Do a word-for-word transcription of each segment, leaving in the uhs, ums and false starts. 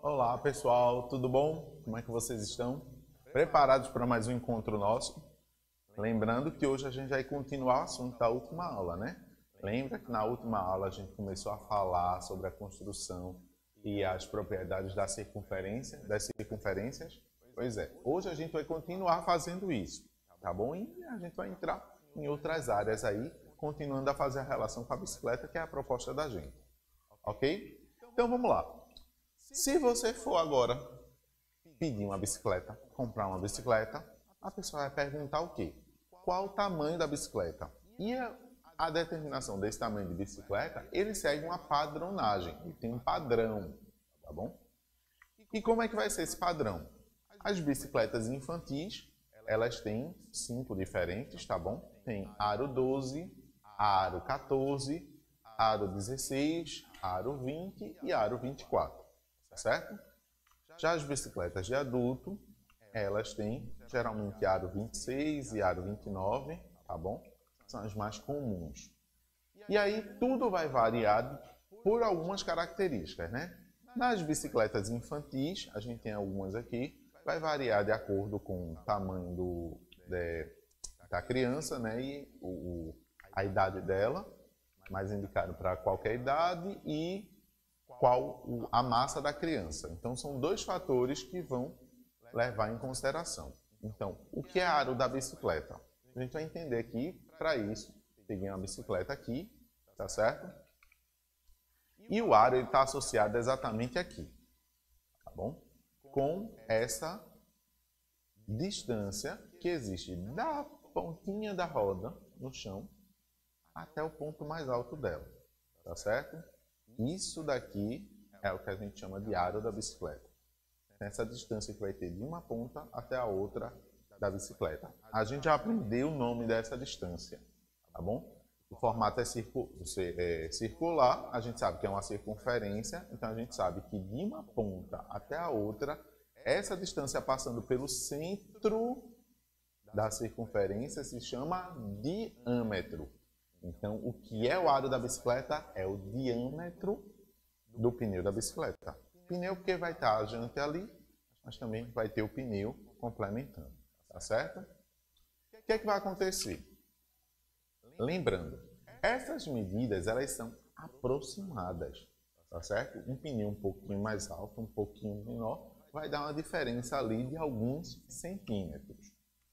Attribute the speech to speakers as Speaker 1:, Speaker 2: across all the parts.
Speaker 1: Olá pessoal, tudo bom? Como é que vocês estão? Preparados para mais um encontro nosso? Lembrando que hoje a gente vai continuar o assunto da última aula, né? Lembra que na última aula a gente começou a falar sobre a construção e as propriedades da circunferência, das circunferências? Pois é, hoje a gente vai continuar fazendo isso, tá bom? E a gente vai entrar em outras áreas aí, continuando a fazer a relação com a bicicleta, que é a proposta da gente. Ok? Então vamos lá. Se você for agora pedir uma bicicleta, comprar uma bicicleta, a pessoa vai perguntar o quê? Qual o tamanho da bicicleta? E a, a determinação desse tamanho de bicicleta, ele segue uma padronagem, ele tem um padrão, tá bom? E como é que vai ser esse padrão? As bicicletas infantis, elas têm cinco diferentes, tá bom? Tem aro doze, aro quatorze, aro dezesseis, aro vinte e aro vinte e quatro, certo? Já as bicicletas de adulto, elas têm geralmente aro vinte e seis e aro vinte e nove, tá bom? São as mais comuns. E aí tudo vai variar por algumas características, né? Nas bicicletas infantis, a gente tem algumas aqui, vai variar de acordo com o tamanho do, de, da criança, né? E o, a idade dela, mais indicado para qualquer idade, e qual a massa da criança. Então, são dois fatores que vão levar em consideração. Então, o que é aro da bicicleta? A gente vai entender aqui, para isso, peguei uma bicicleta aqui, tá certo? E o aro está associado exatamente aqui, tá bom? Com essa distância que existe da pontinha da roda no chão até o ponto mais alto dela, tá certo? Isso daqui é o que a gente chama de aro da bicicleta. Essa distância que vai ter de uma ponta até a outra da bicicleta. A gente já aprendeu o nome dessa distância, tá bom? O formato é, circu é circular, a gente sabe que é uma circunferência, então a gente sabe que de uma ponta até a outra, essa distância passando pelo centro da circunferência se chama diâmetro. Então, o que é o aro da bicicleta é o diâmetro do pneu da bicicleta. Pneu porque vai estar a jante ali, mas também vai ter o pneu complementando, tá certo? O que é que vai acontecer? Lembrando, essas medidas elas são aproximadas, tá certo? Um pneu um pouquinho mais alto, um pouquinho menor, vai dar uma diferença ali de alguns centímetros.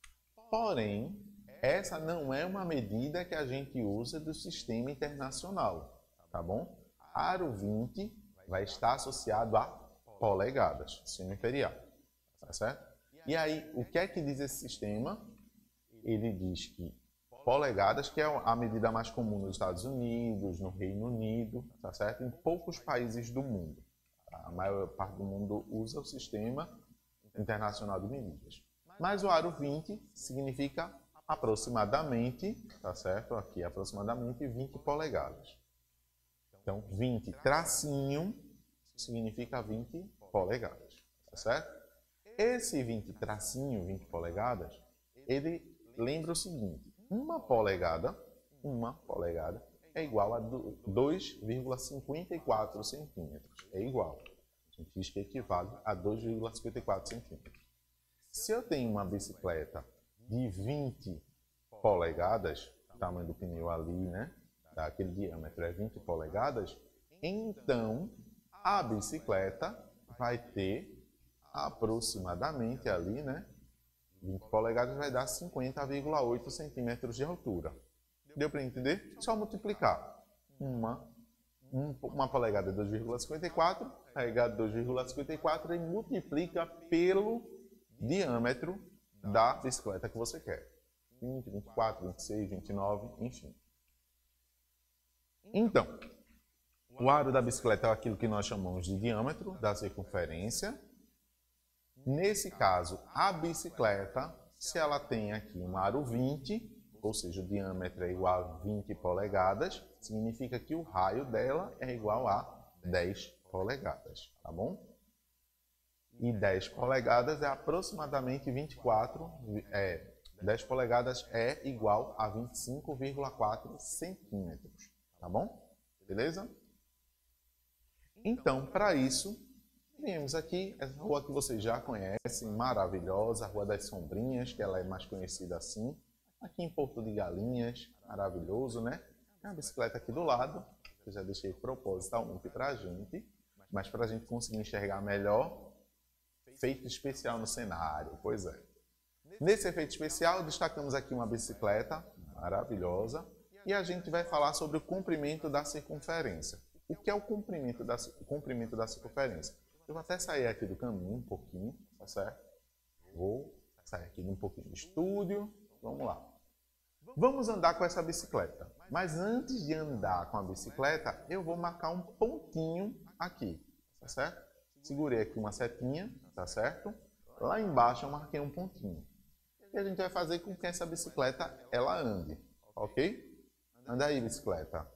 Speaker 1: Porém, essa não é uma medida que a gente usa do sistema internacional, tá bom? Aro vinte vai estar associado a polegadas, sistema imperial, tá certo? E aí, o que é que diz esse sistema? Ele diz que polegadas, que é a medida mais comum nos Estados Unidos, no Reino Unido, tá certo? Em poucos países do mundo. Tá? A maior parte do mundo usa o sistema internacional de medidas. Mas o aro vinte significa aproximadamente, tá certo? Aqui, aproximadamente vinte polegadas. Então, vinte tracinho significa vinte polegadas, tá certo? Esse vinte tracinho, vinte polegadas, ele lembra o seguinte, uma polegada, uma polegada é igual a dois vírgula cinquenta e quatro centímetros. É igual. A gente diz que equivale a dois vírgula cinquenta e quatro centímetros. Se eu tenho uma bicicleta de vinte polegadas, o tamanho do pneu ali, né? Daquele diâmetro é vinte polegadas, então a bicicleta vai ter aproximadamente ali, né? vinte polegadas vai dar cinquenta vírgula oito centímetros de altura. Deu para entender? Só multiplicar. Uma, um, uma polegada é dois vírgula cinquenta e quatro, carregado dois vírgula cinquenta e quatro e multiplica pelo diâmetro da bicicleta que você quer. vinte, vinte e quatro, vinte e seis, vinte e nove, enfim. Então, o aro da bicicleta é aquilo que nós chamamos de diâmetro da circunferência. Nesse caso, a bicicleta, se ela tem aqui um aro vinte, ou seja, o diâmetro é igual a vinte polegadas, significa que o raio dela é igual a dez polegadas, tá bom? E dez polegadas é aproximadamente vinte e quatro, é, dez polegadas é igual a vinte e cinco vírgula quatro centímetros, tá bom? Beleza? Então, para isso, viemos aqui, essa rua que vocês já conhecem, maravilhosa, a Rua das Sombrinhas, que ela é mais conhecida assim. Aqui em Porto de Galinhas, maravilhoso, né? Tem uma bicicleta aqui do lado, que eu já deixei propositalmente para a gente, mas para a gente conseguir enxergar melhor, efeito especial no cenário, pois é. Nesse efeito especial, destacamos aqui uma bicicleta maravilhosa e a gente vai falar sobre o comprimento da circunferência. O que é o comprimento da, o comprimento da circunferência? Eu vou até sair aqui do caminho um pouquinho, tá certo? Vou sair aqui um pouquinho do estúdio, vamos lá. Vamos andar com essa bicicleta, mas antes de andar com a bicicleta, eu vou marcar um pontinho aqui, tá certo? Segurei aqui uma setinha, tá certo? Lá embaixo eu marquei um pontinho. E a gente vai fazer com que essa bicicleta ela ande, ok? Anda aí, bicicleta.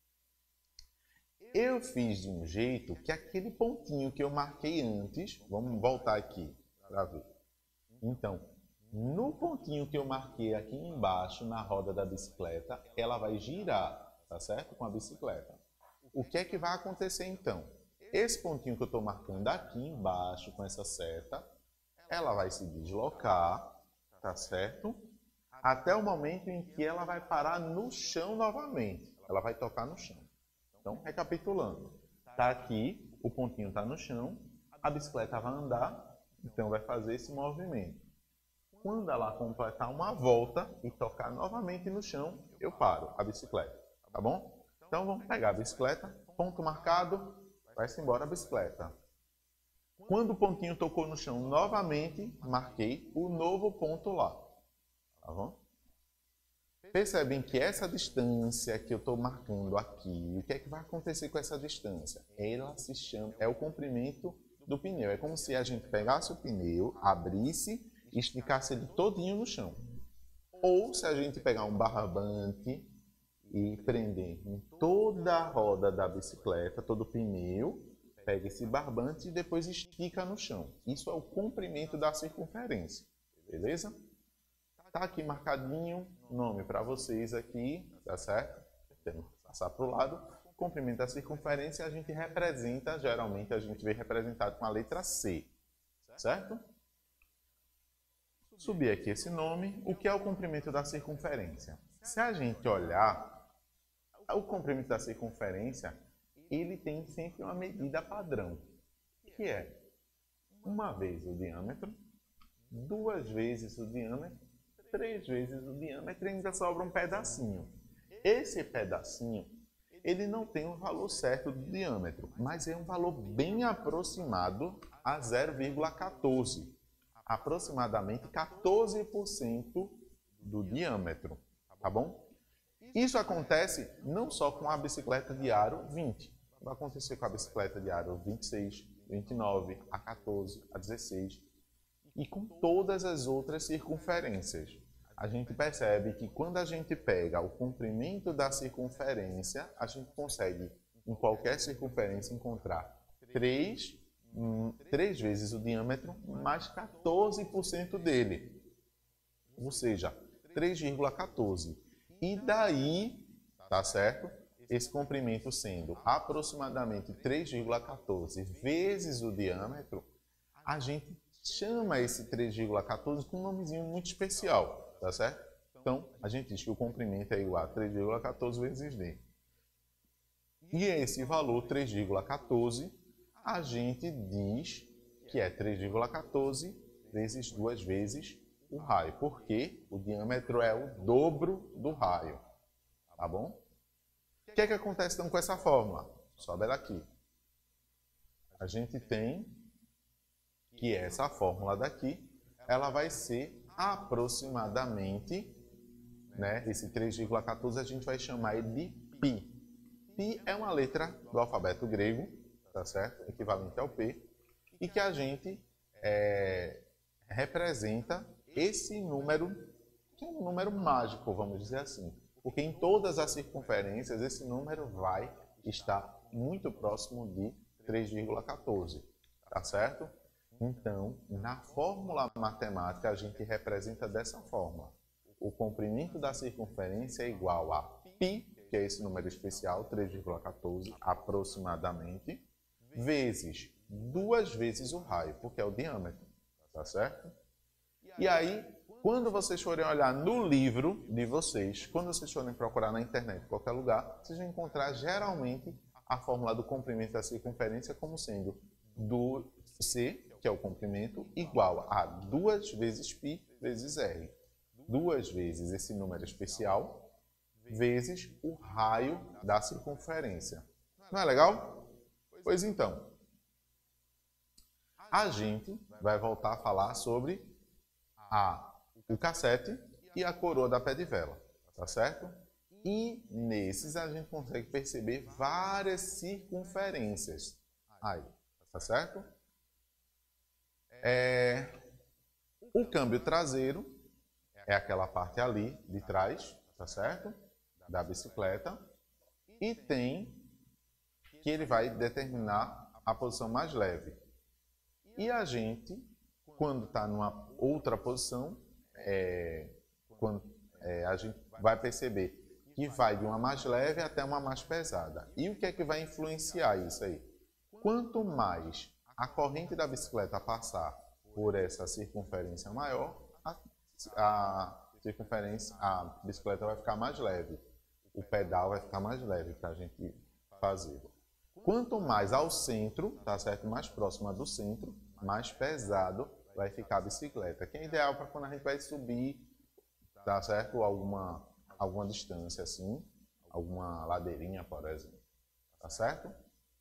Speaker 1: Eu fiz de um jeito que aquele pontinho que eu marquei antes, vamos voltar aqui para ver. Então, no pontinho que eu marquei aqui embaixo, na roda da bicicleta, ela vai girar, tá certo? Com a bicicleta. O que é que vai acontecer então? Esse pontinho que eu estou marcando aqui embaixo com essa seta, ela vai se deslocar, tá certo? Até o momento em que ela vai parar no chão novamente. Ela vai tocar no chão. Então, recapitulando. Está aqui, o pontinho está no chão, a bicicleta vai andar, então vai fazer esse movimento. Quando ela completar uma volta e tocar novamente no chão, eu paro a bicicleta, tá bom? Então, vamos pegar a bicicleta, ponto marcado, vai-se embora a bicicleta. Quando o pontinho tocou no chão novamente, marquei o novo ponto lá, tá bom? Percebem que essa distância que eu estou marcando aqui, o que é que vai acontecer com essa distância? Ela se chama, é o comprimento do pneu. É como se a gente pegasse o pneu, abrisse e esticasse ele todinho no chão. Ou se a gente pegar um barbante e prender em toda a roda da bicicleta, todo o pneu, pega esse barbante e depois estica no chão. Isso é o comprimento da circunferência, beleza? Tá aqui marcadinho, nome para vocês aqui, tá certo? Temos que passar para o lado. Comprimento da circunferência a gente representa, geralmente a gente vê representado com a letra C, certo? Subir aqui esse nome. O que é o comprimento da circunferência? Se a gente olhar, o comprimento da circunferência, ele tem sempre uma medida padrão, que é uma vez o diâmetro, duas vezes o diâmetro, três vezes o diâmetro e ainda sobra um pedacinho. Esse pedacinho, ele não tem um valor certo do diâmetro, mas é um valor bem aproximado a zero vírgula quatorze. Aproximadamente quatorze por cento do diâmetro, tá bom? Isso acontece não só com a bicicleta de aro vinte. Vai acontecer com a bicicleta de aro vinte e seis, vinte e nove, a quatorze, a dezesseis. E com todas as outras circunferências. A gente percebe que quando a gente pega o comprimento da circunferência, a gente consegue, em qualquer circunferência, encontrar três, hum, três vezes o diâmetro mais quatorze por cento dele. Ou seja, três vírgula quatorze. E daí, tá certo? Esse comprimento sendo aproximadamente três vírgula quatorze vezes o diâmetro, a gente chama esse três vírgula quatorze com um nomezinho muito especial, tá certo? Então, a gente diz que o comprimento é igual a três vírgula quatorze vezes D. E esse valor, três vírgula quatorze, a gente diz que é três vírgula quatorze vezes duas vezes o raio, porque o diâmetro é o dobro do raio, tá bom? O que é que acontece então com essa fórmula? Sobe ela aqui. A gente tem que essa fórmula daqui, ela vai ser aproximadamente, né, esse três vírgula quatorze a gente vai chamar ele de π. Π é uma letra do alfabeto grego, tá certo? Equivalente ao P, e que a gente é, representa esse número, que é um número mágico, vamos dizer assim. Porque em todas as circunferências, esse número vai estar muito próximo de três vírgula quatorze, tá certo? Então, na fórmula matemática, a gente representa dessa forma. O comprimento da circunferência é igual a π, que é esse número especial, três vírgula quatorze, aproximadamente, vezes duas vezes o raio, porque é o diâmetro, tá certo? E aí, quando vocês forem olhar no livro de vocês, quando vocês forem procurar na internet, em qualquer lugar, vocês vão encontrar geralmente a fórmula do comprimento da circunferência como sendo do C, que é o comprimento, igual a duas vezes π vezes R. Duas vezes esse número especial, vezes o raio da circunferência. Não é legal? Pois então, a gente vai voltar a falar sobre a, o cassete e a coroa da pé de vela, tá certo? E nesses a gente consegue perceber várias circunferências. Aí, tá certo? É, o câmbio traseiro é aquela parte ali de trás, tá certo? Da bicicleta. E tem que ele vai determinar a posição mais leve. E a gente, quando está numa outra posição, é, quando, é, a gente vai perceber que vai de uma mais leve até uma mais pesada. E o que é que vai influenciar isso aí? Quanto mais a corrente da bicicleta passar por essa circunferência maior, a, a circunferência, a bicicleta vai ficar mais leve. O pedal vai ficar mais leve para a gente fazer. Quanto mais ao centro, tá certo? Mais próxima do centro, mais pesado vai ficar a bicicleta. Que é ideal para quando a gente vai subir, tá certo? Alguma, alguma distância assim, alguma ladeirinha, por exemplo. Tá certo?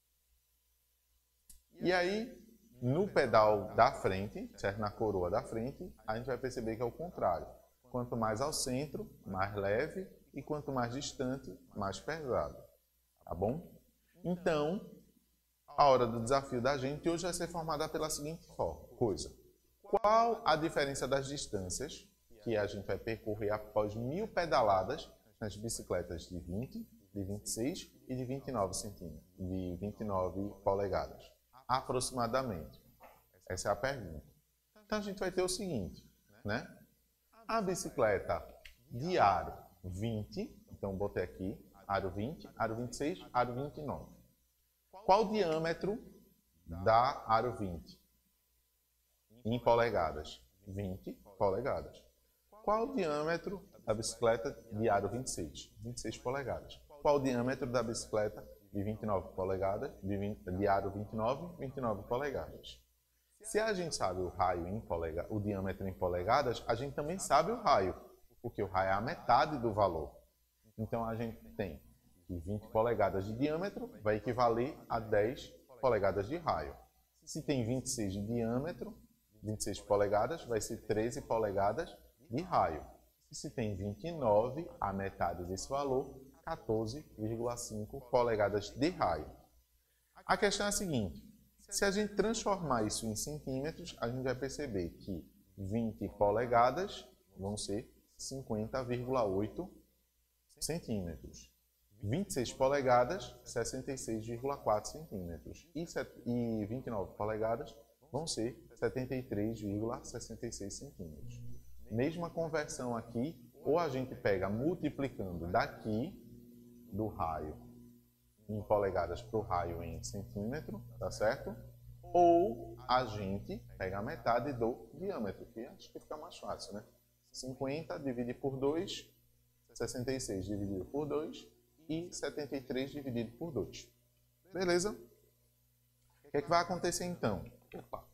Speaker 1: E aí, no pedal da frente, certo? Na coroa da frente, a gente vai perceber que é o contrário. Quanto mais ao centro, mais leve, e quanto mais distante, mais pesado. Tá bom? Então, a hora do desafio da gente hoje vai ser formada pela seguinte forma, coisa. Qual a diferença das distâncias que a gente vai percorrer após mil pedaladas nas bicicletas de vinte, de vinte e seis e de vinte e nove centímetros, de vinte e nove polegadas, aproximadamente? Essa é a pergunta. Então a gente vai ter o seguinte, né? A bicicleta de aro vinte, então botei aqui aro vinte, aro vinte e seis, aro vinte e nove. Qual o diâmetro da aro vinte? Em polegadas? vinte polegadas. Qual o diâmetro da bicicleta de aro vinte e seis? vinte e seis polegadas. Qual o diâmetro da bicicleta de vinte e nove polegadas? De, vinte, de aro vinte e nove, vinte e nove polegadas. Se a gente sabe o raio em polega, o diâmetro em polegadas, a gente também sabe o raio, porque o raio é a metade do valor. Então a gente tem que vinte polegadas de diâmetro vai equivaler a dez polegadas de raio. Se tem vinte e seis de diâmetro, vinte e seis polegadas, vai ser treze polegadas de raio. E se tem vinte e nove, a metade desse valor, quatorze vírgula cinco polegadas de raio. A questão é a seguinte, se a gente transformar isso em centímetros, a gente vai perceber que vinte polegadas vão ser cinquenta vírgula oito centímetros. vinte e seis polegadas, sessenta e seis vírgula quatro centímetros. E vinte e nove polegadas vão ser setenta e três vírgula sessenta e seis centímetros. Mesma conversão aqui, ou a gente pega multiplicando daqui do raio em polegadas para o raio em centímetro, tá certo? Ou a gente pega a metade do diâmetro, que acho que fica mais fácil, né? cinquenta dividido por dois, sessenta e seis dividido por dois e setenta e três dividido por dois. Beleza? O que é que vai acontecer então? Opa.